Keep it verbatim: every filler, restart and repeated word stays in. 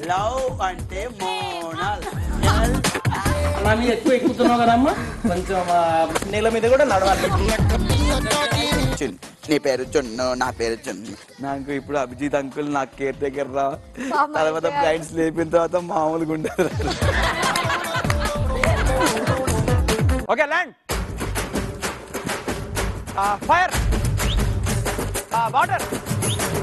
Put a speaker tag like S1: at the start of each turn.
S1: Love అంటే మోనాల్.
S2: నా మీద ఎక్కువ ఎక్కుతున్నావు కదమ్మా, కొంచెం నేల మీద కూడా నడవాలి.
S1: నీ పేరు చున్ను, నా పేరు చున్ను. నాకు ఇప్పుడు అభిజిత్ అంకుల్ నాకు కేర్ టేకర్ రా, తర్వాత బ్రైడ్స్ లేపిన తర్వాత మామూలుగా ఉండదు.
S3: Okay land. Fire, water.